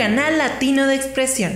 canal latino de expresión.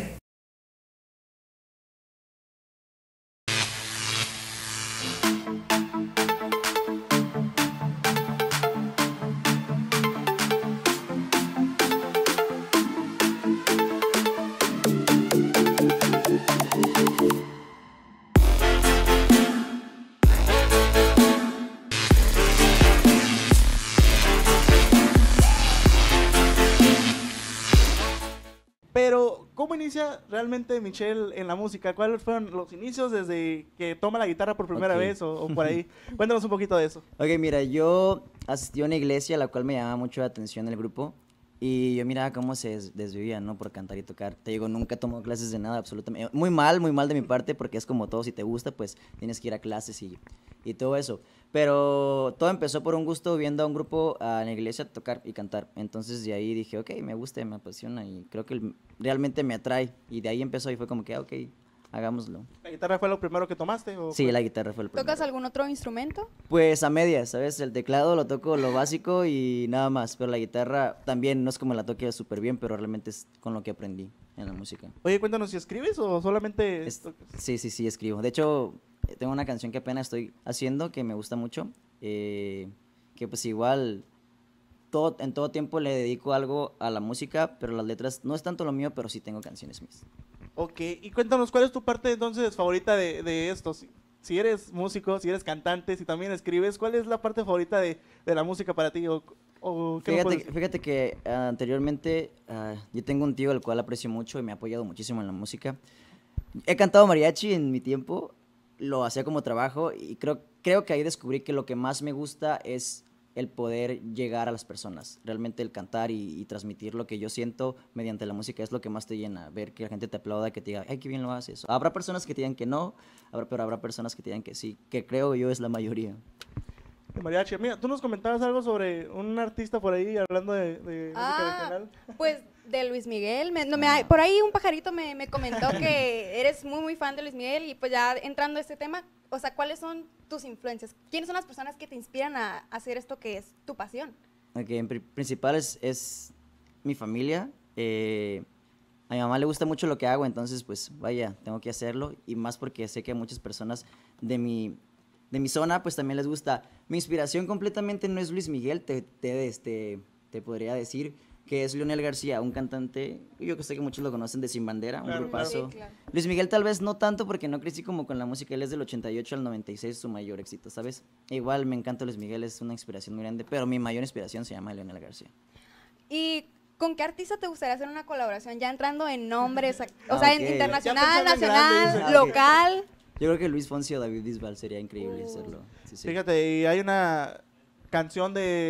Pero, ¿cómo inicia realmente Michelle en la música? ¿Cuáles fueron los inicios desde que toma la guitarra por primera Ok. vez o por ahí? Cuéntanos un poquito de eso. Ok, mira, yo asistí a una iglesia a la cual me llamaba mucho la atención el grupo y yo miraba cómo se desvivían, ¿no? Por cantar y tocar. Te digo, nunca tomo clases de nada, absolutamente. Muy mal de mi parte porque es como todo, si te gusta, pues tienes que ir a clases y todo eso. Pero todo empezó por un gusto viendo a un grupo en la iglesia tocar y cantar. Entonces de ahí dije, ok, me gusta, me apasiona y creo que realmente me atrae. Y de ahí empezó y fue como que, ok, hagámoslo. ¿La guitarra fue lo primero que tomaste? ¿O Sí, fue? la guitarra fue el primero. ¿Tocas algún otro instrumento? Pues a medias, ¿sabes? El teclado lo toco lo básico y nada más, pero la guitarra también no es como la toque súper bien, pero realmente es con lo que aprendí en la música. Oye, cuéntanos si escribes o solamente tocas. Sí, escribo. De hecho, tengo una canción que apenas estoy haciendo que me gusta mucho, que pues igual en todo tiempo le dedico algo a la música, pero las letras no es tanto lo mío, pero sí tengo canciones mías. Ok, y cuéntanos, ¿cuál es tu parte entonces favorita de esto? Si eres músico, si eres cantante, si también escribes, ¿cuál es la parte favorita de la música para ti? ¿O qué nos puedes decir? Fíjate que anteriormente yo tengo un tío el cual aprecio mucho y me ha apoyado muchísimo en la música. He cantado mariachi en mi tiempo, lo hacía como trabajo y creo que ahí descubrí que lo que más me gusta es el poder llegar a las personas. Realmente el cantar y transmitir lo que yo siento mediante la música es lo que más te llena. Ver que la gente te aplauda, que te diga, ay, qué bien lo haces. Habrá personas que te digan que no, pero habrá personas que te digan que sí, que creo yo es la mayoría. De mariachi. Mira, tú nos comentabas algo sobre un artista por ahí hablando de música regional. Pues de Luis Miguel. Por ahí un pajarito me comentó que eres muy fan de Luis Miguel y pues ya entrando a este tema, o sea, ¿cuáles son tus influencias? ¿Quiénes son las personas que te inspiran a hacer esto que es tu pasión? Ok, en principal es mi familia. A mi mamá le gusta mucho lo que hago, entonces pues vaya, tengo que hacerlo y más porque sé que a muchas personas de mi zona pues también les gusta. Mi inspiración completamente no es Luis Miguel, te podría decir que es Leonel García, un cantante, yo que sé que muchos lo conocen de Sin Bandera, un Claro, grupazo. Sí, claro. Luis Miguel tal vez no tanto porque no crecí como con la música, él es del 88 al 96 su mayor éxito, ¿sabes? Igual me encanta Luis Miguel, es una inspiración muy grande, pero mi mayor inspiración se llama Leonel García. ¿Y con qué artista te gustaría hacer una colaboración? Ya entrando en nombres, o Ah, sea, ok. en Ya internacional, pensando en grande, nacional, dice. local. Yo creo que Luis Fonsi o David Bisbal sería increíble hacerlo. Sí, sí. Fíjate, y hay una canción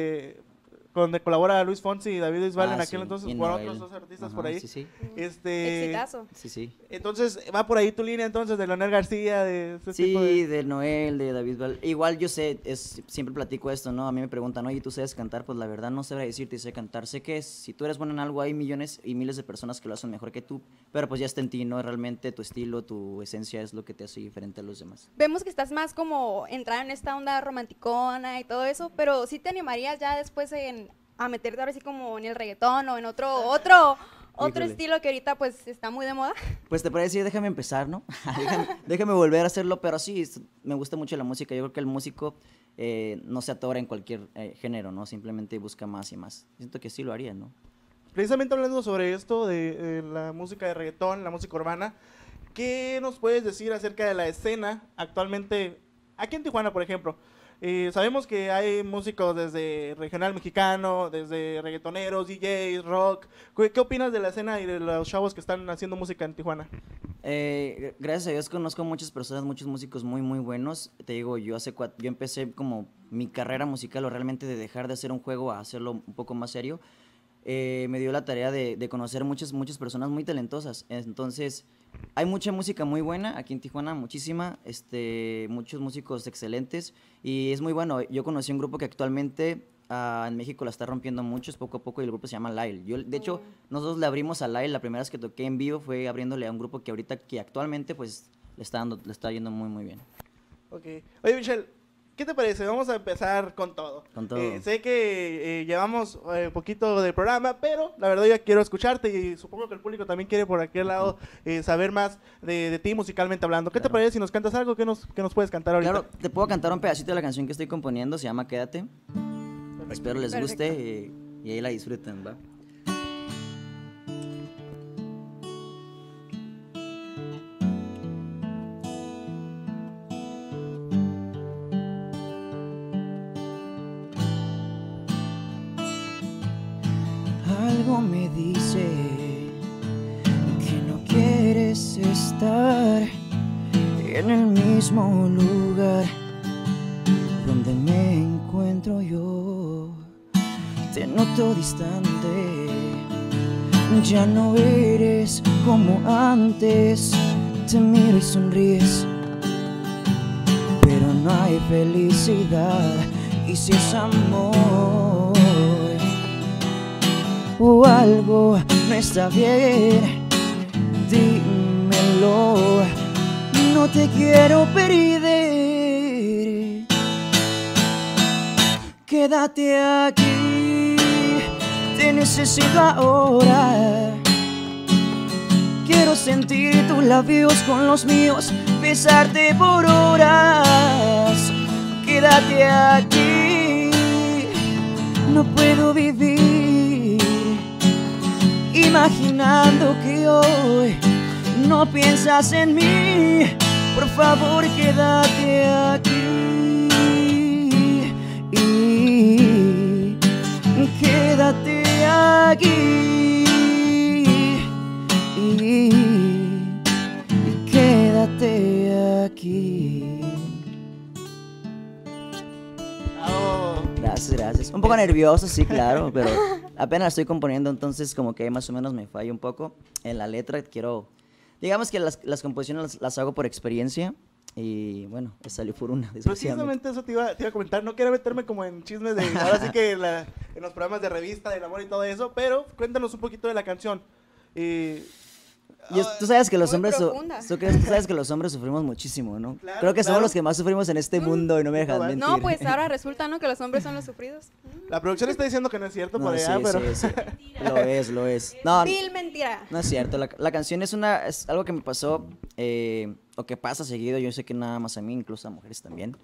donde colabora Luis Fonsi y David Bisbal en aquel Sí, entonces, y con Noel. otros dos artistas Ajá, por ahí. Sí, sí, Exitazo. sí. Entonces, va por ahí tu línea entonces de Leonel García, de ese tipo Sí, de... de Noel, de David Bisbal. Igual yo sé, siempre platico esto, ¿no? A mí me preguntan, oye, ¿tú sabes cantar? Pues la verdad no sabré decirte si sé cantar. Sé que si tú eres bueno en algo, hay millones y miles de personas que lo hacen mejor que tú, pero pues ya está en ti, ¿no? Realmente tu estilo, tu esencia es lo que te hace diferente a los demás. Vemos que estás más como entrada en esta onda romanticona y todo eso, pero ¿sí te animarías ya después a meterte ahora sí como en el reggaetón o en otro Híjole. estilo que ahorita pues está muy de moda? Pues te podría decir, déjame empezar, ¿no? déjame volver a hacerlo, pero sí, me gusta mucho la música. Yo creo que el músico no se atora en cualquier género, ¿no? Simplemente busca más y más. Siento que sí lo haría, ¿no? Precisamente hablando sobre esto de la música de reggaetón, la música urbana, ¿qué nos puedes decir acerca de la escena actualmente aquí en Tijuana, por ejemplo? Sabemos que hay músicos desde regional mexicano, desde reggaetoneros, DJs, rock. ¿Qué opinas de la escena y de los chavos que están haciendo música en Tijuana? Gracias a Dios conozco muchas personas, muchos músicos muy buenos. Te digo, yo empecé como mi carrera musical o realmente de dejar de hacer un juego a hacerlo un poco más serio. Me dio la tarea de conocer muchas personas muy talentosas. Entonces, hay mucha música muy buena aquí en Tijuana, muchísima, muchos músicos excelentes y es muy bueno. Yo conocí un grupo que actualmente en México la está rompiendo mucho, es poco a poco, y el grupo se llama Lyle. De hecho, nosotros le abrimos a Lyle, la primera vez que toqué en vivo fue abriéndole a un grupo que actualmente pues le está yendo muy bien. Ok. Oye, Michelle, ¿qué te parece? Vamos a empezar con todo. Con todo. Sé que llevamos poquito del programa, pero la verdad ya quiero escucharte y supongo que el público también quiere por aquel lado saber más de ti musicalmente hablando. ¿Qué te Claro. parece si nos cantas algo? ¿Qué nos puedes cantar ahorita? Claro, te puedo cantar un pedacito de la canción que estoy componiendo, se llama Quédate. Espero les guste y ahí la disfruten, ¿va? Algo me dice que no quieres estar en el mismo lugar donde me encuentro yo. Te noto distante, ya no eres como antes. Te miro y sonríes, pero no hay felicidad. Y si es amor o algo no está bien, dímelo, no te quiero perder. Quédate aquí, te necesito ahora. Quiero sentir tus labios con los míos, besarte por horas. Quédate aquí, no puedo vivir imaginando que hoy no piensas en mí. Por favor, quédate aquí. Quédate aquí. Quédate aquí. Oh, Gracias, gracias. Un poco nervioso, sí, claro, pero apenas estoy componiendo, entonces como que más o menos me fallo un poco en la letra. Digamos que las composiciones las hago por experiencia y bueno, salió por una, desgraciadamente. precisamente eso te iba a comentar. No quiero meterme como en chismes de ahora sí que en los programas de revista del amor y todo eso, pero cuéntanos un poquito de la canción. Tú sabes que los Muy hombres profunda. tú sabes que los hombres sufrimos muchísimo, ¿no? Claro, Creo que somos claro. los que más sufrimos en este mundo y no me dejas No, mentir. No, pues ahora resulta, ¿no? Que los hombres son los sufridos. La producción está diciendo que no es cierto No, por allá, sí, pero sí, sí. Lo es. No, Vil mentira. no es cierto. La canción es algo que me pasó o que pasa seguido. Yo sé que nada más a mí, incluso a mujeres también.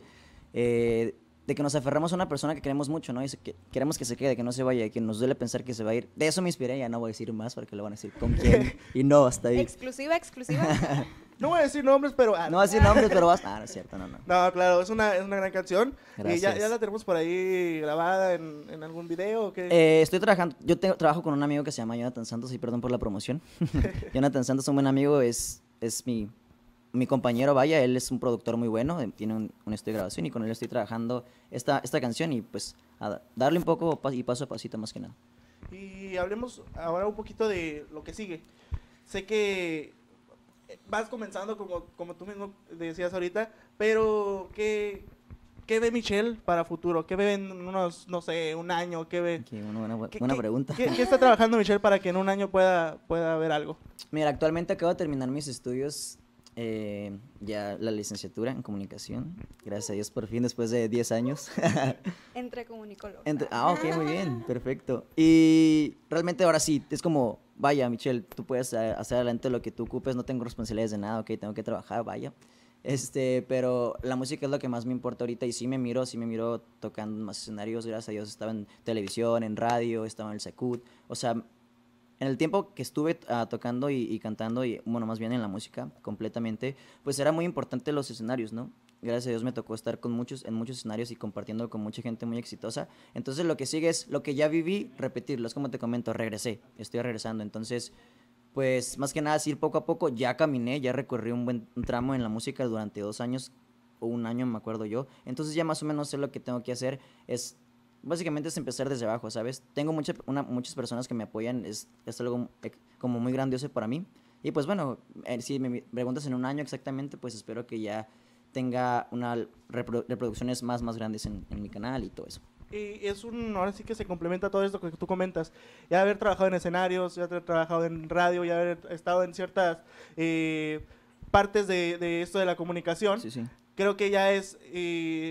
De que nos aferramos a una persona que queremos mucho, ¿no? Y que queremos que se quede, que no se vaya, que nos duele pensar que se va a ir. De eso me inspiré, ya no voy a decir más porque lo van a decir con quién. Y no, hasta ahí. Exclusiva, exclusiva. no voy a decir nombres, pero... No voy a decir nombres, pero vas. Ah, no es cierto, no. No, claro, es una gran canción. Gracias. Ya la tenemos por ahí grabada en algún video o qué. Estoy trabajando, trabajo con un amigo que se llama Jonathan Santos, y perdón por la promoción. Jonathan Santos, un buen amigo, es mi compañero, vaya, él es un productor muy bueno, tiene un estudio de grabación y con él estoy trabajando esta canción y pues a darle un poco y paso a pasito más que nada. Y hablemos ahora un poquito de lo que sigue. Sé que vas comenzando como tú mismo decías ahorita, pero ¿qué ve Michelle para futuro? ¿Qué ve en unos, no sé, un año? ¿Qué ve? Qué buena pregunta. ¿Qué está trabajando Michelle para que en un año pueda haber algo? Mira, actualmente acabo de terminar mis estudios, ya la licenciatura en comunicación, gracias a Dios por fin después de 10 años. Entre comunicólogos. Ok, muy bien, perfecto. Y realmente ahora sí, es como, vaya, Michelle, tú puedes hacer adelante lo que tú ocupes, no tengo responsabilidades de nada, ok, tengo que trabajar, vaya. Pero la música es lo que más me importa ahorita y sí me miro tocando en más escenarios, gracias a Dios estaba en televisión, en radio, estaba en el Secut, o sea, en el tiempo que estuve tocando y cantando, y bueno, más bien en la música completamente, pues era muy importante los escenarios, ¿no? Gracias a Dios me tocó estar en muchos escenarios y compartiendo con mucha gente muy exitosa. Entonces lo que sigue es lo que ya viví, repetirlo. Es como te comento, estoy regresando. Entonces, pues más que nada, es ir poco a poco. Ya caminé, ya recorrí un tramo en la música durante 2 años o 1 año, me acuerdo yo. Entonces ya más o menos sé lo que tengo que hacer. Básicamente es empezar desde abajo, ¿sabes? Tengo muchas personas que me apoyan, es algo como muy grandioso para mí. Y pues bueno, si me preguntas en 1 año exactamente, pues espero que ya tenga unas reproducciones más grandes en mi canal y todo eso. Y ahora sí que se complementa todo esto que tú comentas. Ya haber trabajado en escenarios, ya haber trabajado en radio, ya haber estado en ciertas partes de esto de la comunicación. Sí. Creo que ya es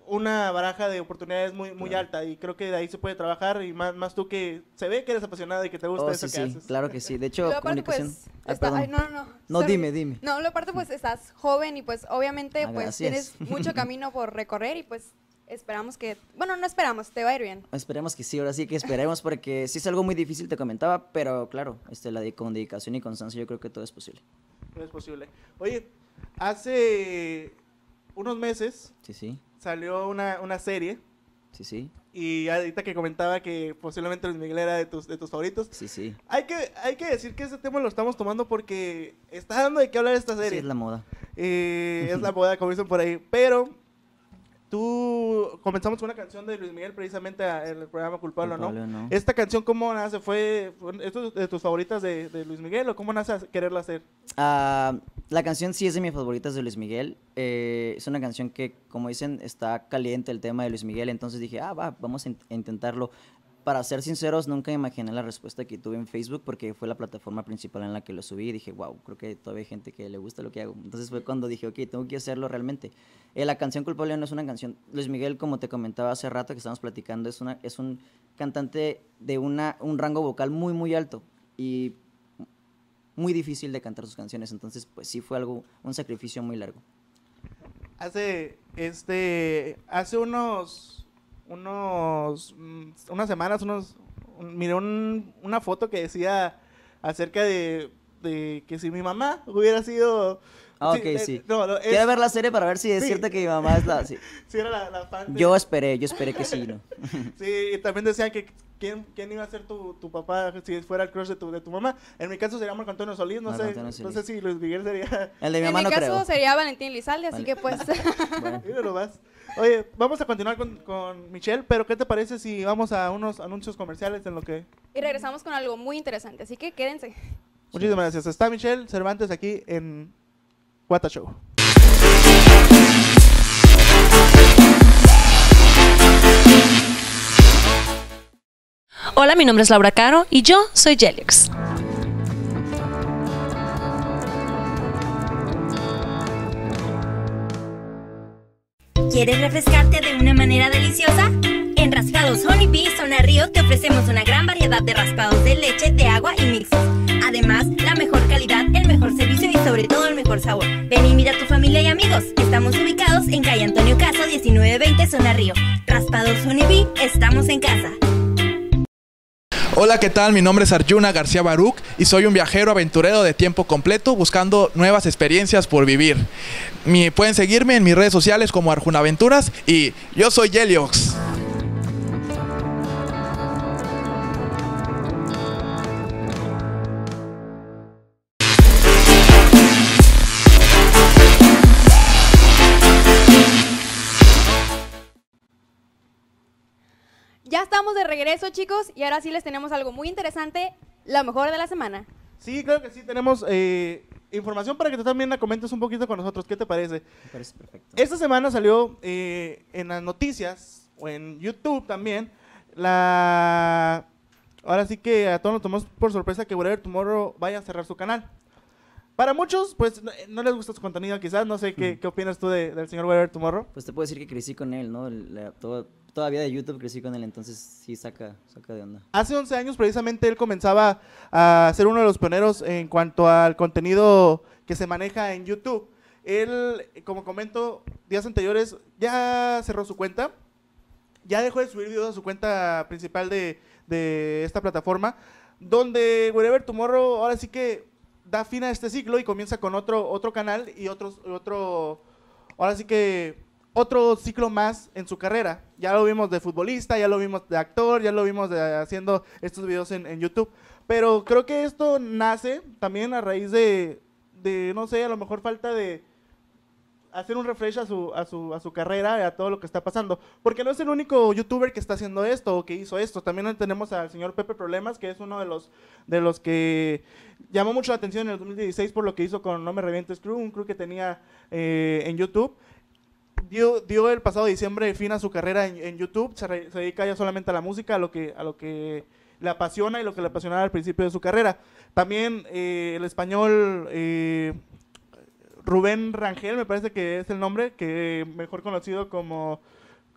una baraja de oportunidades muy alta y creo que de ahí se puede trabajar y más tú que se ve que eres apasionado y que te gusta eso sí, que haces. claro que sí. De hecho, Luego, aparte, comunicación... pues, ay, no. No, Sorry. dime. No, luego, aparte, pues, estás joven y, pues, obviamente, pues, Así tienes es. mucho camino por recorrer y, pues, esperamos que... Bueno, no esperamos, te va a ir bien. Esperemos que sí, ahora sí que esperemos porque sí es algo muy difícil, te comentaba, pero claro, con dedicación y constancia yo creo que todo es posible. No es posible. Oye, hace unos meses Sí. salió una serie Sí. y ahorita que comentaba que posiblemente Luis Miguel era de tus favoritos. Sí. Hay que decir que este tema lo estamos tomando porque está dando de qué hablar esta Sí, serie. es la moda. Es la moda, como dicen por ahí. Pero comenzamos con una canción de Luis Miguel precisamente en el programa Culpable o No. Culpable o No. ¿Esta canción cómo nace? ¿Fue esto de tus favoritas de Luis Miguel o cómo nace a quererla hacer? La canción sí es de mis favoritas de Luis Miguel. Es una canción que, como dicen, está caliente el tema de Luis Miguel. Entonces dije, vamos a intentarlo. Para ser sinceros, nunca imaginé la respuesta que tuve en Facebook porque fue la plataforma principal en la que lo subí y dije, wow, creo que todavía hay gente que le gusta lo que hago. Entonces fue cuando dije, ok, tengo que hacerlo realmente. La canción Culpable no es una canción. Luis Miguel, como te comentaba hace rato que estábamos platicando, es un cantante de un rango vocal muy alto y muy difícil de cantar sus canciones. Entonces, pues sí fue un sacrificio muy largo. Hace unas semanas, miré una foto que decía acerca de que si mi mamá hubiera sido... Ok, sí. Quiero ver la serie para ver si es cierto que mi mamá es la... Sí, sí era la fan Yo esperé que sí, ¿no? Sí, y también decían que quién iba a ser tu papá si fuera el crush de tu mamá. En mi caso sería Marco Antonio Solís, no sé si Luis Miguel sería... El de mi mamá en mi no caso creo. sería Valentín Elizalde, así Vale. que pues... Bueno. Míralo más. Oye, vamos a continuar con Michelle, pero ¿qué te parece si vamos a unos anuncios comerciales en lo que... Y regresamos con algo muy interesante, así que quédense. Muchísimas gracias. Está Michelle Cervantes aquí en What a Show. Hola, mi nombre es Laura Caro y yo soy Jelix. ¿Quieres refrescarte de una manera deliciosa? En Raspados Honeybee Zona Río te ofrecemos una gran variedad de raspados de leche, de agua y mixes. Además, la mejor calidad, el mejor servicio y sobre todo el mejor sabor. Ven y mira a tu familia y amigos. Estamos ubicados en calle Antonio Caso 1920 Zona Río. Raspados Honeybee, estamos en casa. Hola, ¿qué tal? Mi nombre es Arjuna García Baruch y soy un viajero aventurero de tiempo completo buscando nuevas experiencias por vivir. Pueden seguirme en mis redes sociales como Arjuna Aventuras y yo soy Jeliox. Ya estamos de regreso, chicos, y ahora sí les tenemos algo muy interesante, lo mejor de la semana. Sí, claro que sí, tenemos información para que tú también la comentes un poquito con nosotros. ¿Qué te parece? Me parece perfecto. Esta semana salió en las noticias, o en YouTube también, ahora sí que a todos nos tomamos por sorpresa que Whatever Tomorrow vaya a cerrar su canal. Para muchos, pues, no les gusta su contenido quizás, no sé qué opinas tú del señor Whatever Tomorrow. Pues te puedo decir que crecí con él, ¿no? Todavía de YouTube crecí con él, entonces sí saca de onda. Hace 11 años precisamente él comenzaba a ser uno de los pioneros en cuanto al contenido que se maneja en YouTube. Él, como comento, días anteriores ya cerró su cuenta, ya dejó de subir videos a su cuenta principal de esta plataforma, donde Wherever Tomorrow ahora sí que da fin a este ciclo y comienza con otro canal y ahora sí que otro ciclo más en su carrera. Ya lo vimos de futbolista, ya lo vimos de actor, ya lo vimos haciendo estos videos en YouTube. Pero creo que esto nace también a raíz de no sé, a lo mejor falta de hacer un refresh a su carrera y a todo lo que está pasando. Porque no es el único youtuber que está haciendo esto o que hizo esto. También tenemos al señor Pepe Problemas, que es uno de los que llamó mucho la atención en el 2016 por lo que hizo con No Me Revientes Crew, un crew que tenía en YouTube. Dio el pasado diciembre fin a su carrera en YouTube, se dedica ya solamente a la música, a lo que le apasiona y lo que le apasionaba al principio de su carrera. También el español Rubén Rangel, me parece que es el nombre, que mejor conocido como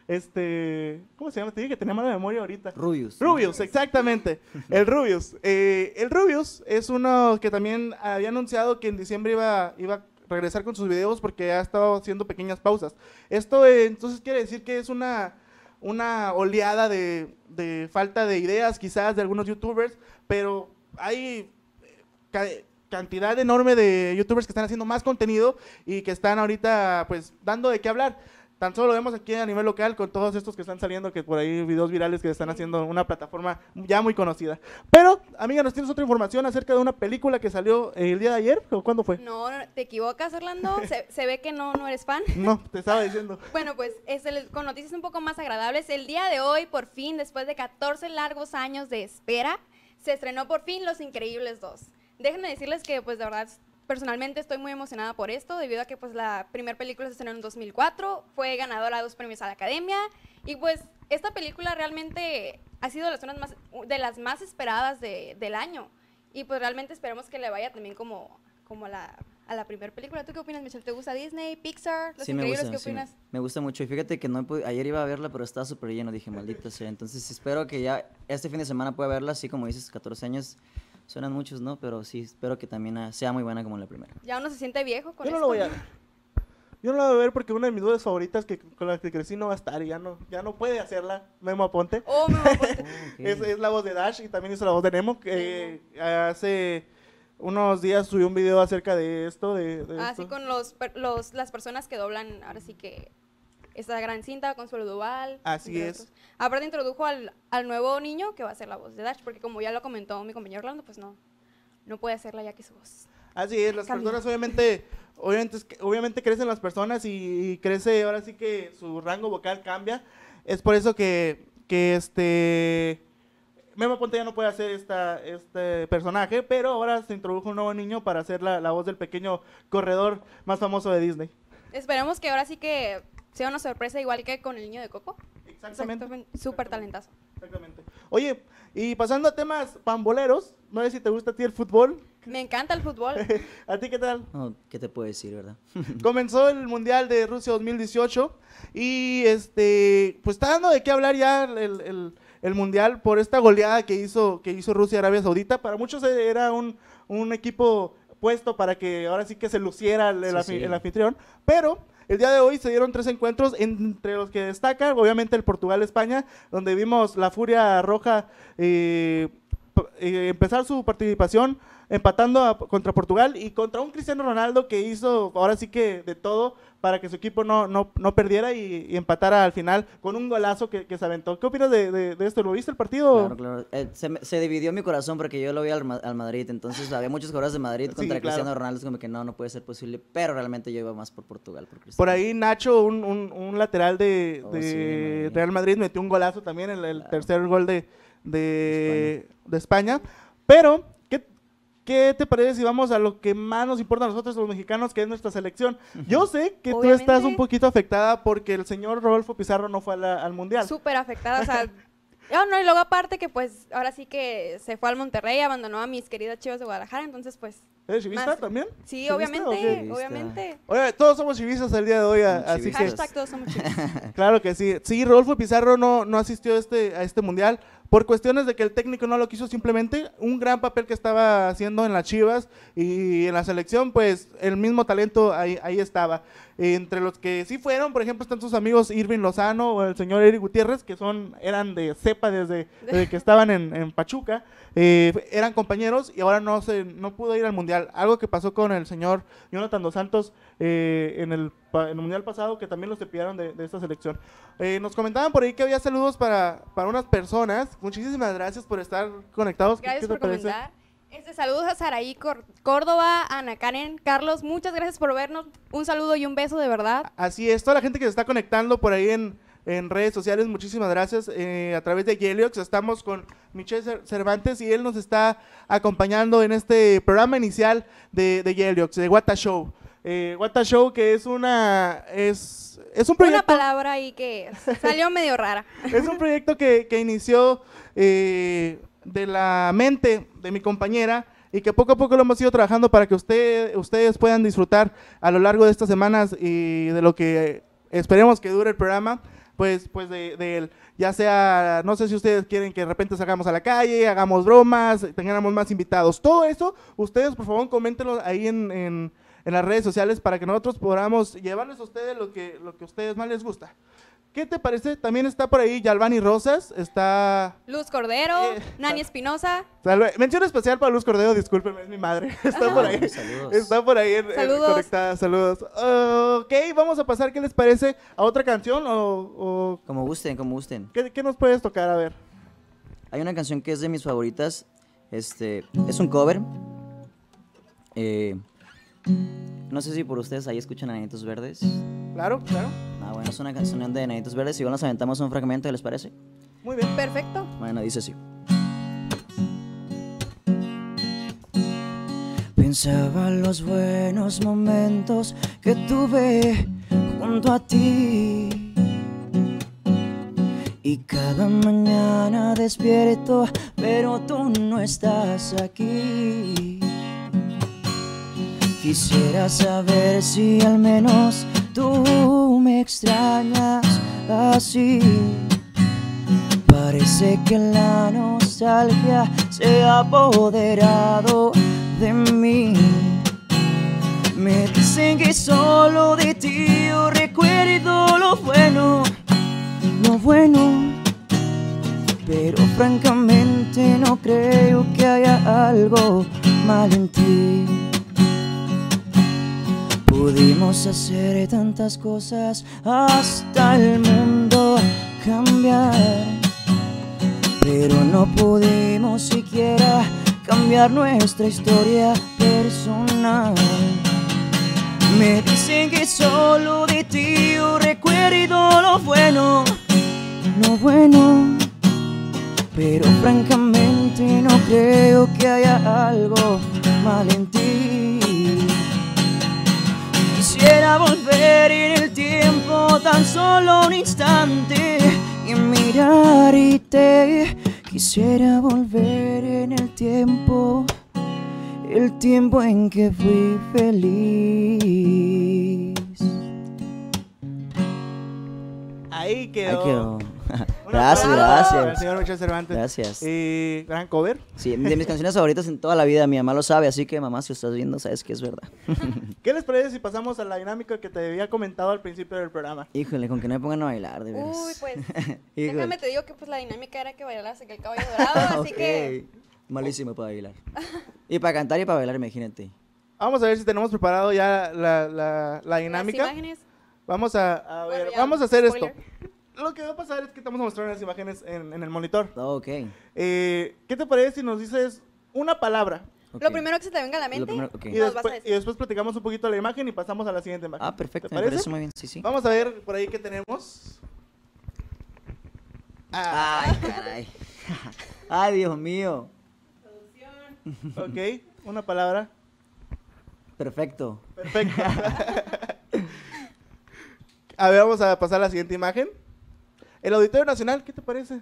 ¿cómo se llama? Te dije que tenía mala memoria ahorita. Rubius. Rubius, exactamente. El Rubius. El Rubius es uno que también había anunciado que en diciembre iba a regresar con sus videos porque ha estado haciendo pequeñas pausas. Esto entonces quiere decir que es una oleada de falta de ideas quizás de algunos youtubers, pero hay cantidad enorme de youtubers que están haciendo más contenido y que están ahorita pues dando de qué hablar. Tan solo lo vemos aquí a nivel local con todos estos que están saliendo, que por ahí videos virales que están haciendo una plataforma ya muy conocida. Pero, amiga, ¿nos tienes otra información acerca de una película que salió el día de ayer? ¿O cuándo fue? No, te equivocas, Orlando. Se ve que no eres fan. No, te estaba diciendo. Bueno, pues con noticias un poco más agradables. El día de hoy, por fin, después de 14 largos años de espera, se estrenó por fin Los Increíbles 2. Déjenme decirles que, pues, de verdad, personalmente estoy muy emocionada por esto, debido a que, pues, la primera película se estrenó en 2004, fue ganadora de 2 premios a la Academia, y, pues, esta película realmente ha sido de las más esperadas del año, y, pues, realmente esperamos que le vaya también como a la primera película. ¿Tú qué opinas, Michelle? ¿Te gusta Disney, Pixar, Los Increíbles? ¿Qué opinas? Sí, me gusta mucho. Y fíjate que ayer iba a verla, pero estaba súper lleno. Dije, maldita sea. Entonces espero que ya este fin de semana pueda verla, así como dices, 14 años. Suenan muchos, ¿no? Pero sí, espero que también sea muy buena como la primera. Ya uno se siente viejo con Yo no esto. lo voy a ver. Yo no la voy a ver porque una de mis dudas favoritas con la que crecí no va a estar y ya no puede hacerla, Memo Aponte. Oh, Memo Aponte. Okay. Es la voz de Dash y también hizo la voz de Nemo. Hace unos días subió un video acerca de esto. Así con las personas que doblan, ahora sí que esta gran cinta, Consuelo Duval. Así es. Otros. Aparte introdujo al nuevo niño que va a ser la voz de Dash, porque como ya lo comentó mi compañero Orlando, pues no puede hacerla ya que su voz. Así es, las Cambia. personas obviamente crecen las personas y crece, ahora sí que su rango vocal cambia. Es por eso que Memo Aponte ya no puede hacer este personaje, pero ahora se introdujo un nuevo niño para hacer la voz del pequeño corredor más famoso de Disney. Esperemos que ahora sí que sea una sorpresa igual que con el niño de Coco. Exactamente. Súper talentazo. Exactamente. Oye, y pasando a temas pamboleros, no sé si te gusta a ti el fútbol. Me encanta el fútbol. ¿A ti qué tal? No, ¿qué te puedo decir, verdad? Comenzó el Mundial de Rusia 2018 y pues está dando de qué hablar ya el Mundial por esta goleada que hizo Rusia a Arabia Saudita. Para muchos era un equipo puesto para que ahora sí que se luciera el anfitrión, pero el día de hoy se dieron 3 encuentros, entre los que destacan obviamente el Portugal-España, donde vimos la Furia Roja empezar su participación empatando contra Portugal y contra un Cristiano Ronaldo que hizo ahora sí que de todo para que su equipo no perdiera y empatara al final con un golazo que se aventó. ¿Qué opinas de esto? ¿Lo viste el partido? Claro. Se dividió mi corazón porque yo lo vi al Madrid, entonces había muchos jugadores de Madrid contra Cristiano Ronaldo, es como que no puede ser posible, pero realmente yo iba más por Portugal. Por ahí Nacho, un lateral de Real Madrid, metió un golazo también, el tercer gol de España. Pero, ¿qué te parece si vamos a lo que más nos importa a nosotros los mexicanos, que es nuestra selección? Yo sé que tú estás un poquito afectada porque el señor Rodolfo Pizarro no fue al Mundial. Súper afectada, o sea, y luego aparte que pues ahora sí que se fue al Monterrey, abandonó a mis queridas Chivas de Guadalajara, entonces pues... ¿Eres chivista también? Sí, ¿Chivista, obviamente. Oye, todos somos chivistas el día de hoy, así que... Hashtag todos somos chivistas. Claro que sí. Sí, Rodolfo Pizarro no asistió a este Mundial por cuestiones de que el técnico no lo quiso, simplemente un gran papel que estaba haciendo en las Chivas y en la selección, pues el mismo talento ahí estaba. Entre los que sí fueron, por ejemplo, están sus amigos Irving Lozano o el señor Eric Gutiérrez, que eran de cepa desde que estaban en Pachuca, eran compañeros y ahora no pudo ir al Mundial. Algo que pasó con el señor Jonathan Dos Santos en el Mundial pasado, que también los cepillaron de esta selección. Nos comentaban por ahí que había saludos para unas personas. Muchísimas gracias por estar conectados. Gracias por comentar. Saludos a Saraí Córdoba, a Ana Karen, Carlos, muchas gracias por vernos. Un saludo y un beso de verdad. Así es, toda la gente que se está conectando por ahí en redes sociales, muchísimas gracias. A través de Yeliox estamos con Michelle Cervantes y él nos está acompañando en este programa inicial de Yeliox, de What a Show. What a Show, que es un proyecto... Una palabra ahí que salió medio rara. Es un proyecto que inició de la mente de mi compañera y que poco a poco lo hemos ido trabajando para que ustedes puedan disfrutar a lo largo de estas semanas y de lo que esperemos que dure el programa. pues de él. Ya sea, no sé si ustedes quieren que de repente salgamos a la calle, hagamos bromas, tengamos más invitados. Todo eso, ustedes por favor coméntenlo ahí en las redes sociales para que nosotros podamos llevarles a ustedes lo que a ustedes más les gusta. ¿Qué te parece? También está por ahí Yalvani Rosas, está... Luz Cordero, Nani Espinosa. Mención especial para Luz Cordero, discúlpeme, es mi madre. Está por ahí. Saludos. Está por ahí Saludos. conectada, saludos. Ok, vamos a pasar, ¿qué les parece? ¿A otra canción o Como gusten, como gusten. qué nos puedes tocar? A ver. Hay una canción que es de mis favoritas. Es un cover. No sé si por ustedes ahí escuchan Enanitos Verdes. Claro, claro. Bueno, es una canción de Enanitos Verdes. Igual nos aventamos un fragmento, ¿qué les parece? Muy bien. Perfecto. Bueno, dice así. Pensaba los buenos momentos que tuve junto a ti. Y cada mañana despierto, pero tú no estás aquí. Quisiera saber si al menos tú me extrañas así. Parece que la nostalgia se ha apoderado de mí. Me dicen que solo de ti yo recuerdo lo bueno, pero francamente no creo que haya algo mal en ti. Pudimos hacer tantas cosas hasta el mundo cambiar, pero no pudimos siquiera cambiar nuestra historia personal. Me dicen que solo de ti yo recuerdo lo bueno, pero francamente no creo que haya algo mal en ti. Quisiera volver en el tiempo tan solo un instante y mirarte. Quisiera volver en el tiempo en que fui feliz. Ahí quedó. Ahí quedó. Un Gracias, aplauso para el gracias. señor Michel Cervantes. Gracias. Gran cover. Sí, de mis canciones favoritas en toda la vida, mi mamá lo sabe, así que mamá, si estás viendo, sabes que es verdad. ¿Qué les parece si pasamos a la dinámica que te había comentado al principio del programa? Híjole, con que no me pongan a bailar, de veras. Uy, pues, Híjole. déjame te digo que pues la dinámica era que bailaras el caballo dorado, así que... Ok. Malísimo para bailar. Y para cantar y para bailar, imagínate. Vamos a ver si tenemos preparado ya la Las dinámica. imágenes. Vamos a ver, Bueno, ya, vamos a hacer spoiler. esto. Lo que va a pasar es que te vamos a mostrar las imágenes en el monitor. Ok. ¿Qué te parece si nos dices una palabra? Ok. Lo primero que se te venga a la mente, Lo primero, ok. Y nos vas a después, decir. platicamos un poquito de la imagen y pasamos a la siguiente imagen. Ah, perfecto, ¿Te me parece? parece muy bien, sí, sí. Vamos a ver por ahí qué tenemos. Ay, caray. Ay, Dios mío. Ok, una palabra. Perfecto. Perfecto. A ver, vamos a pasar a la siguiente imagen. El Auditorio Nacional, ¿qué te parece?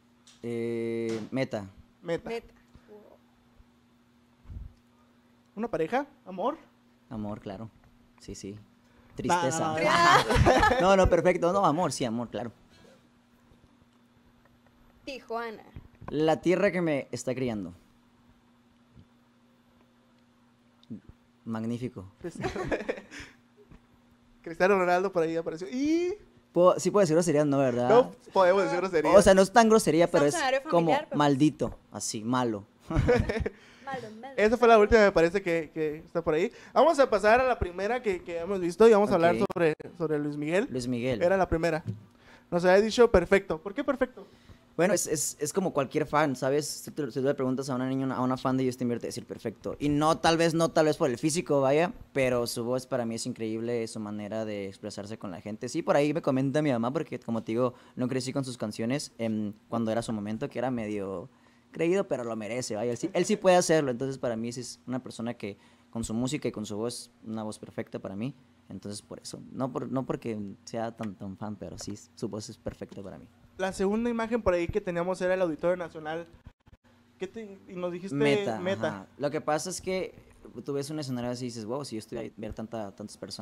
Meta. Meta. Neta. ¿Una pareja? ¿Amor? Amor, claro. Sí, sí. Tristeza. No, No, perfecto. No, amor, sí, amor, claro. Tijuana. La tierra que me está criando. Magnífico. Cristiano Ronaldo por ahí apareció. Y Sí puedo decir groserías, ¿no, verdad? no podemos decir grosería. O sea, no es tan grosería, pero es escenario como familiar, pero- maldito, así, malo. Malo, malo. Esa fue la última, me parece que está por ahí. Vamos a pasar a la primera que hemos visto y vamos a hablar Ok. sobre Luis Miguel. Luis Miguel. Era la primera. Nos había dicho perfecto. ¿Por qué perfecto? Bueno, es como cualquier fan, ¿sabes? Si tú le preguntas a una niña, a una fan de Justin Bieber, te va a decir perfecto. Y no tal vez por el físico, vaya, pero su voz para mí es increíble, su manera de expresarse con la gente. Sí, por ahí me comenta mi mamá, porque como te digo, no crecí con sus canciones cuando era su momento, que era medio creído, pero lo merece, vaya. Él sí puede hacerlo, entonces para mí sí es una persona que con su música y con su voz, una voz perfecta para mí. Entonces por eso, no porque sea tan fan, pero sí, su voz es perfecta para mí. La segunda imagen por ahí que teníamos era el Auditorio Nacional. Y nos dijiste Meta. meta. Ajá. Lo que pasa es que tú ves un escenario así y dices, wow, si yo estuviera ahí, ver tantas personas,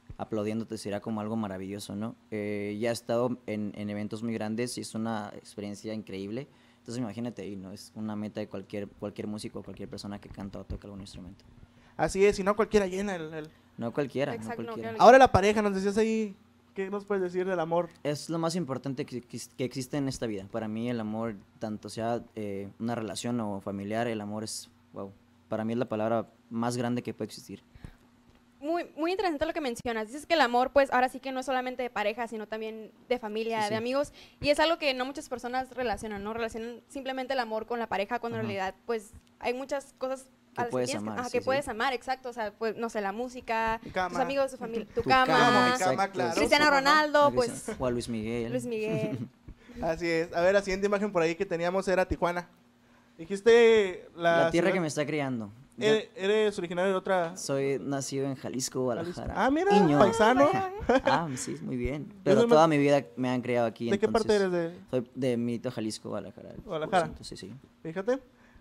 aplaudiéndote sería como algo maravilloso, ¿no? Ya he estado en eventos muy grandes y es una experiencia increíble. Entonces imagínate ahí, ¿no? Es una meta de cualquier músico, cualquier persona que canta o toca algún instrumento. Así es, y no cualquiera llena No cualquiera, Exacto, no no, cualquiera. claro. Ahora la pareja, nos decías ahí, ¿qué nos puedes decir del amor? Es lo más importante que existe en esta vida. Para mí el amor, tanto sea una relación o familiar, el amor es, wow, para mí es la palabra más grande que puede existir. Muy, muy interesante lo que mencionas. Dices que el amor, pues, ahora sí que no es solamente de pareja, sino también de familia, Sí, sí. de amigos. Y es algo que no muchas personas relacionan, ¿no? Relacionan simplemente el amor con la pareja, cuando en Ajá. realidad, pues, hay muchas cosas Que a las puedes tienes amar, ajá, sí, que sí. puedes amar, exacto. O sea, pues, no sé, la música, Tu cama. tus amigos, tu familia, tu Tu cama, cama, mi exacto, cama, claro. Cristiano ¿cómo no? Ronaldo, A pues, O a Luis Miguel. Luis Miguel. Así es. A ver, la siguiente imagen por ahí que teníamos era Tijuana. Dijiste La tierra ciudad- que me está criando. Yo ¿Eres originario de otra? soy nacido en Jalisco, Guadalajara. Ah, mira, Iño. paisano. Ah, sí, muy bien. Yo Pero soy toda más- mi vida me han criado aquí. ¿De qué parte eres de? Soy de Mito, Jalisco, Guadalajara. Guadalajara. 100%, sí, sí. Fíjate.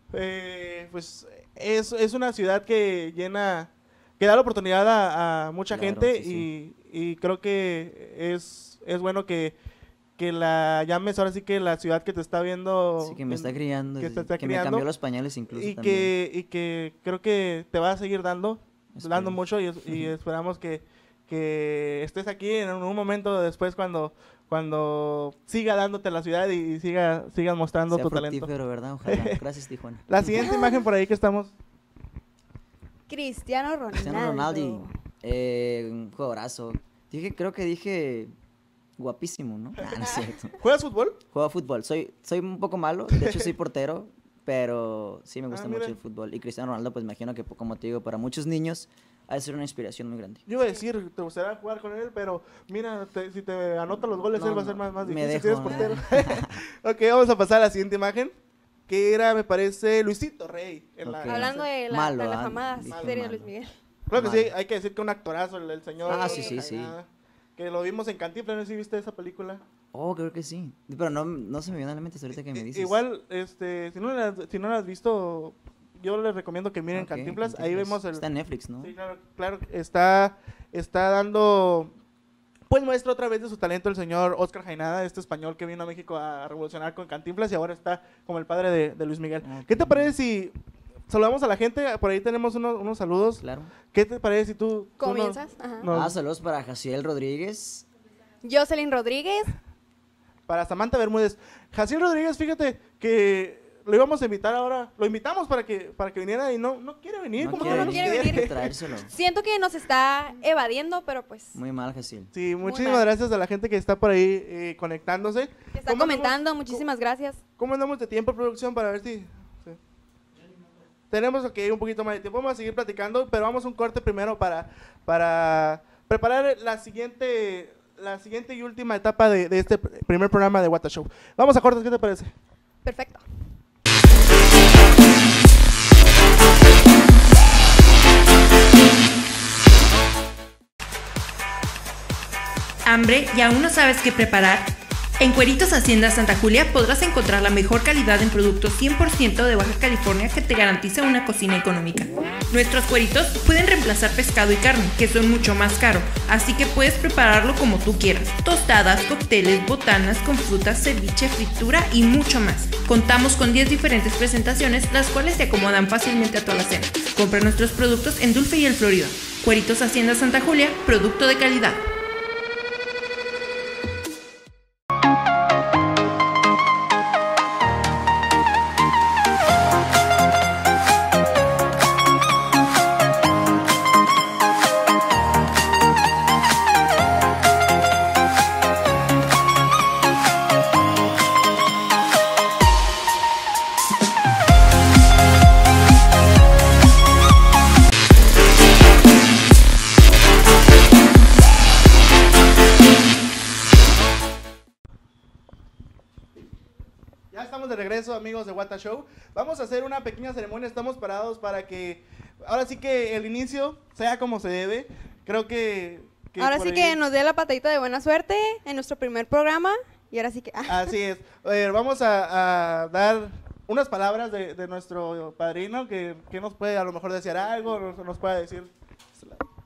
Pues es una ciudad que da la oportunidad a mucha Claro, gente sí, y creo que es bueno que la llames ahora sí que la ciudad que te está viendo. Sí, que me está criando. que sí, te está que me criando. cambió los pañales incluso y también. que creo que te va a seguir dando Esperemos. mucho y esperamos que estés aquí en un momento después cuando siga dándote la ciudad y sigas mostrando Sea tu talento. fructífero, ¿verdad? Ojalá. Gracias, Tijuana. La siguiente imagen por ahí que estamos. Cristiano Ronaldo. Cristiano Ronaldo. Un jugadorazo. Creo que dije guapísimo, ¿no? Ah, no es cierto. ¿Juegas fútbol? Juego fútbol. Soy un poco malo. De hecho, soy portero. Pero sí me gusta mira. mucho el fútbol. Y Cristiano Ronaldo, pues me imagino que, como te digo, para muchos niños ha de ser una inspiración muy grande. Yo iba a decir, te gustaría jugar con él, pero mira, si te anota los goles, No, él va a ser no, más me difícil si eres dejo, portero. Ok, vamos a pasar a la siguiente imagen, que era, me parece, Luisito Rey. En la- Ok. Hablando de la, Malo, de la ah, famosa dije serie de malo. Luis Miguel. Creo que sí, Mal. hay que decir que un actorazo, el señor. Ah, sí, sí, sí. Cañada, que lo vimos en Cantinflas, no sé si viste esa película. Oh, creo que sí. Pero no se me viene a la mente hasta ahorita que me dices. Igual, si no la has visto, yo les recomiendo que miren Ok, Cantinflas. Ahí vemos el... Está en Netflix, ¿no? Sí, claro, está dando, pues muestra otra vez de su talento el señor Oscar Jaenada, este español que vino a México a revolucionar con Cantinflas y ahora está como el padre de Luis Miguel. Ok. ¿Qué te parece si saludamos a la gente? Por ahí tenemos unos saludos. Claro. ¿Qué te parece si tú ¿Comienzas? Ajá. No. Saludos para Jaciel Rodríguez. Jocelyn Rodríguez. Para Samantha Bermúdez? Jaciel Rodríguez, fíjate que lo íbamos a invitar ahora, lo invitamos para que viniera y no quiere venir. No ¿Cómo quiere que no quiere venir, venir? hay que traérselo. Siento que nos está evadiendo, pero pues Muy mal, Jaciel. Sí, Muy muchísimas mal. gracias a la gente que está por ahí conectándose. que está ¿Cómo andamos? comentando. Muchísimas gracias. ¿Cómo andamos de tiempo, producción, para ver si... sí. Tenemos un poquito más de tiempo, vamos a seguir platicando, pero vamos a un corte primero para preparar la siguiente y última etapa de este primer programa de What the Show. Vamos a cortes, ¿qué te parece? Perfecto. ¿Hambre y aún no sabes qué preparar? En Cueritos Hacienda Santa Julia podrás encontrar la mejor calidad en productos 100% de Baja California que te garantiza una cocina económica. Nuestros cueritos pueden reemplazar pescado y carne, que son mucho más caros, así que puedes prepararlo como tú quieras. Tostadas, cócteles, botanas con frutas, ceviche, fritura y mucho más. Contamos con 10 diferentes presentaciones, las cuales te acomodan fácilmente a toda la cena. Compra nuestros productos en Dulce y El Florido. Cueritos Hacienda Santa Julia, producto de calidad. Ya estamos de regreso, amigos de What the Show. Vamos a hacer una pequeña ceremonia, estamos parados para que ahora sí que el inicio sea como se debe. Creo que Ahora por sí ahí- que nos dé la patadita de buena suerte en nuestro primer programa. Y ahora sí que... Así es. A ver, vamos a dar unas palabras de nuestro padrino que nos puede a lo mejor decir algo, nos puede decir.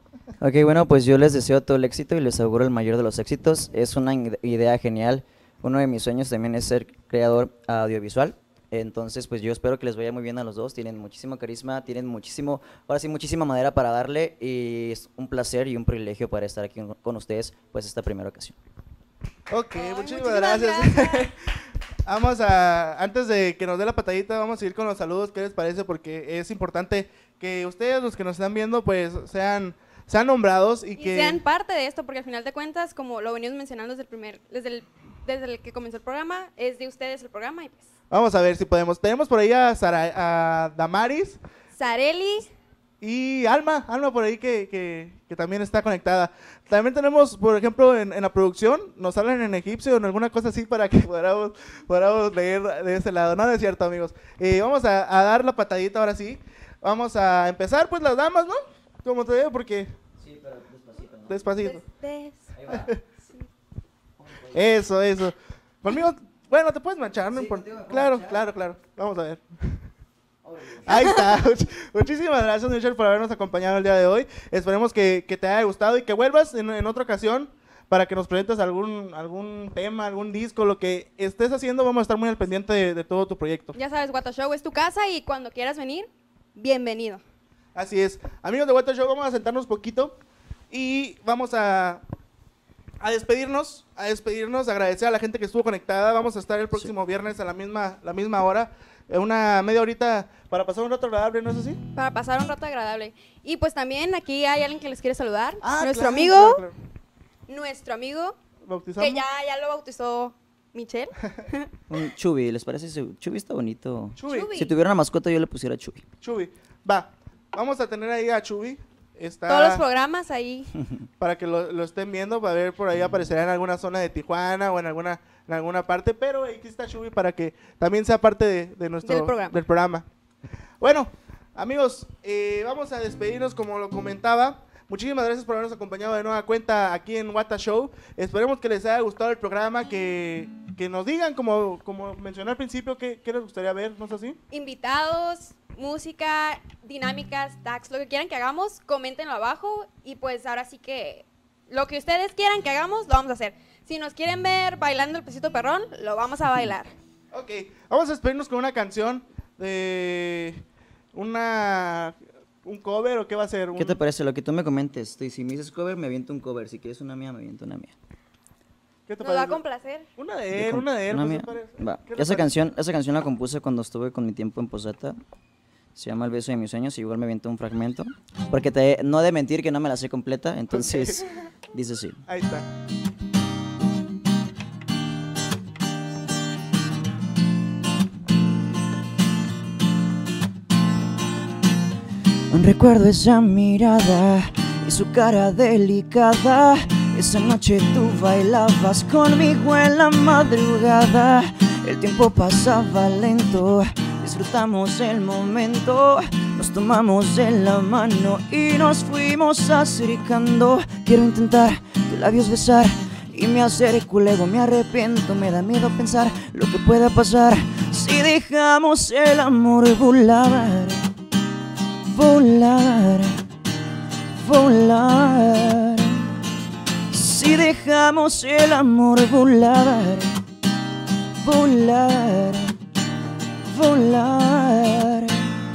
Ok, bueno, pues yo les deseo todo el éxito y les auguro el mayor de los éxitos. Es una idea genial. Uno de mis sueños también es ser creador audiovisual. Entonces, pues yo espero que les vaya muy bien a los dos. Tienen muchísimo carisma, tienen muchísimo, ahora sí, muchísima madera para darle. Y es un placer y un privilegio para estar aquí con ustedes, pues esta primera ocasión. Ok, Ay, muchísimas gracias. Vamos a, antes de que nos dé la patadita, vamos a ir con los saludos. ¿Qué les parece? Porque es importante que ustedes, los que nos están viendo, pues sean nombrados y que sean parte de esto, porque al final de cuentas, como lo venimos mencionando desde el que comenzó el programa, es de ustedes el programa y pues. Vamos a ver si podemos. Tenemos por ahí a Damaris. Sareli. Y Alma por ahí que también está conectada. También tenemos, por ejemplo, en la producción, nos hablan en egipcio o en alguna cosa así para que podamos leer de ese lado. No, no es cierto, amigos. Vamos a dar la patadita ahora sí. Vamos a empezar, pues, las damas, ¿no? Como te digo, porque... Sí, pero despacito, ¿no? Despacito. Ahí va. Eso. Conmigo, bueno, te puedes manchar, no Sí, importa. contigo me puedo Claro. manchar. Vamos a ver. Ahí está. Muchísimas gracias, Michelle, por habernos acompañado el día de hoy. Esperemos que te haya gustado y que vuelvas en otra ocasión para que nos presentes algún tema, algún disco, lo que estés haciendo. Vamos a estar muy al pendiente de todo tu proyecto. Ya sabes, Guata Show es tu casa y cuando quieras venir, bienvenido. Así es. Amigos de Guata Show, vamos a sentarnos poquito y vamos a despedirnos, agradecer a la gente que estuvo conectada. Vamos a estar el próximo viernes a la misma hora, una media horita para pasar un rato agradable, ¿no es así? Para pasar un rato agradable. Y pues también aquí hay alguien que les quiere saludar. Nuestro Claro, amigo, claro. nuestro amigo, ¿Bautizamos? que ya lo bautizó Michelle. Un Chubi, ¿les parece? Chubi está bonito. Chubi. Si tuviera una mascota yo le pusiera Chubi. Chubi. Va, vamos a tener ahí a Chubi. Está Todos los programas ahí. para que lo estén viendo, para ver por ahí aparecerá en alguna zona de Tijuana o en alguna parte, pero aquí está Chubi para que también sea parte de nuestro Del programa. Bueno, amigos, vamos a despedirnos como lo comentaba. Muchísimas gracias por habernos acompañado de nueva cuenta aquí en Guata Show. Esperemos que les haya gustado el programa, que nos digan, como mencioné al principio, qué les gustaría ver, ¿no es así? Invitados, música, dinámicas, tags, lo que quieran que hagamos, coméntenlo abajo y pues ahora sí que lo que ustedes quieran que hagamos, lo vamos a hacer. Si nos quieren ver bailando el pesito perrón, lo vamos a bailar. Ok, vamos a despedirnos con una canción de un cover, ¿o qué va a ser? ¿Qué te parece? Lo que tú me comentes. Si me dices cover, me aviento un cover. Si quieres una mía, me aviento una mía. ¿Qué te Nos va a parece? complacer. Una de él, pues, Una ¿qué mía. te parece? Va. ¿Qué te Esa parece? canción la compuse cuando estuve con mi tiempo en Posata. Se llama El beso de mis sueños y igual me aviento un fragmento. Porque no he de mentir que no me la sé completa, entonces dice así. Ahí está. Aún recuerdo esa mirada y su cara delicada. Esa noche tú bailabas conmigo en la madrugada. El tiempo pasaba lento, disfrutamos el momento. Nos tomamos de la mano y nos fuimos acercando. Quiero intentar tus labios besar y me acerco, luego me arrepiento. Me da miedo pensar lo que pueda pasar si dejamos el amor volar. Volar, volar. Si dejamos el amor volar, volar, volar.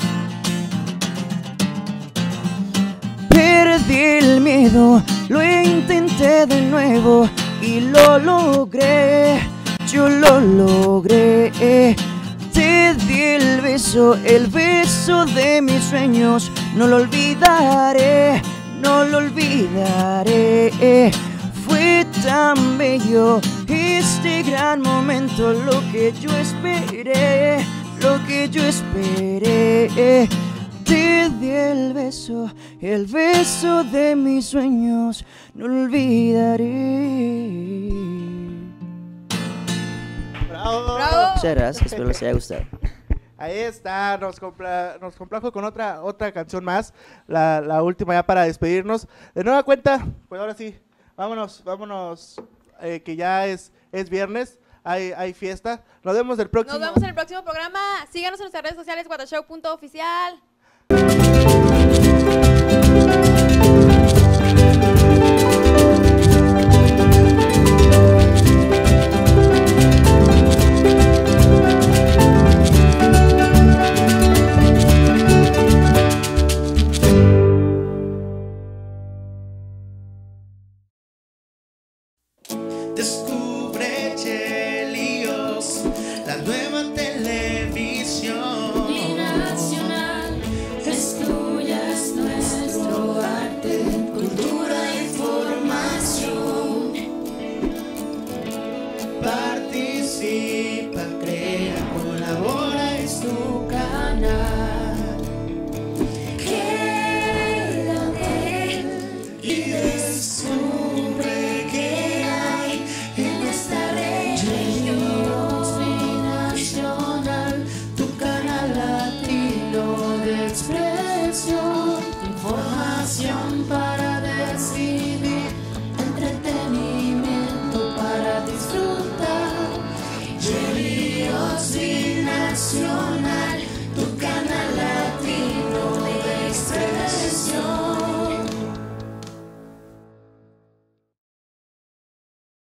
Perdí el miedo, lo intenté de nuevo y lo logré, yo lo logré. Te di el beso de mis sueños. No lo olvidaré, no lo olvidaré. Fue tan bello este gran momento, lo que yo esperé, lo que yo esperé. Te di el beso de mis sueños. No lo olvidaré. ¡Bravo! ¡Bravo! Muchas gracias, espero les haya gustado. Ahí está, nos complajo con otra canción más, la última ya para despedirnos. De nueva cuenta, pues ahora sí, vámonos, que ya es viernes, hay fiesta. Nos vemos el próximo. Nos vemos en el próximo programa. Síganos en nuestras redes sociales, guatashow.oficial. la nueva televisión. Binacional, es tuya, es nuestro arte, cultura e información. Participa, crea, colabora, es tu canal. Quédate y descubre qué hay en esta región. Binacional, tu canal latino de expresión. Información para decidir, entretenimiento para disfrutar. Genios Binacional.